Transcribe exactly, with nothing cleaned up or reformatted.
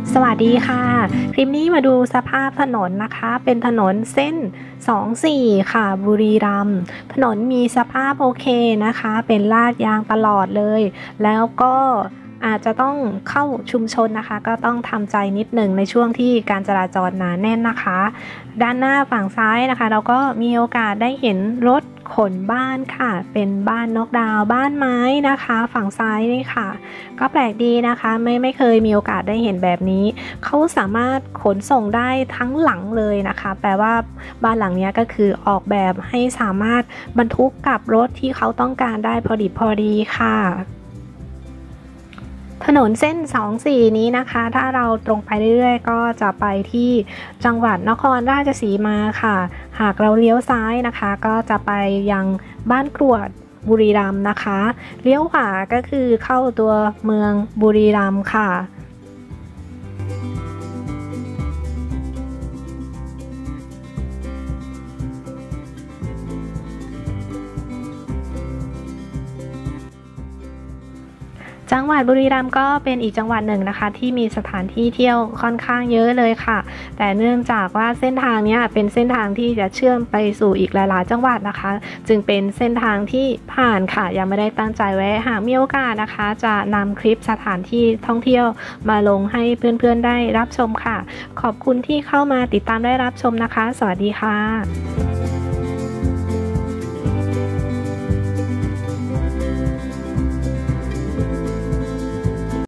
สวัสดีค่ะคลิปนี้มาดูสภาพถนนนะคะเป็นถนนเส้นสองสี่ค่ะบุรีรัมย์ถนนมีสภาพโอเคนะคะเป็นลาดยางตลอดเลยแล้วก็อาจจะต้องเข้าชุมชนนะคะก็ต้องทำใจนิดหนึ่งในช่วงที่การจราจรหนาแน่นนะคะด้านหน้าฝั่งซ้ายนะคะเราก็มีโอกาสได้เห็นรถขนบ้านค่ะเป็นบ้านนอกดาวบ้านไม้นะคะฝั่งซ้ายนี่ค่ะก็แปลกดีนะคะไม่ไม่เคยมีโอกาสได้เห็นแบบนี้เขาสามารถขนส่งได้ทั้งหลังเลยนะคะแปลว่าบ้านหลังนี้ก็คือออกแบบให้สามารถบรรทุกกับรถที่เขาต้องการได้พอดีพอดีค่ะถนนเส้นสองสี่นี้นะคะถ้าเราตรงไปเรื่อยๆก็จะไปที่จังหวัดนครราชสีมาค่ะหากเราเลี้ยวซ้ายนะคะก็จะไปยังบ้านกรวดบุรีรัมย์นะคะเลี้ยวขวาก็คือเข้าตัวเมืองบุรีรัมย์ค่ะ จังหวัดบุรีรัมย์ก็เป็นอีกจังหวัดหนึ่งนะคะที่มีสถานที่เที่ยวค่อนข้างเยอะเลยค่ะแต่เนื่องจากว่าเส้นทางนี้เป็นเส้นทางที่จะเชื่อมไปสู่อีกหลายๆจังหวัดนะคะจึงเป็นเส้นทางที่ผ่านค่ะยังไม่ได้ตั้งใจแวะหากมีโอกาสนะคะจะนำคลิปสถานที่ท่องเที่ยวมาลงให้เพื่อนๆได้รับชมค่ะขอบคุณที่เข้ามาติดตามได้รับชมนะคะสวัสดีค่ะ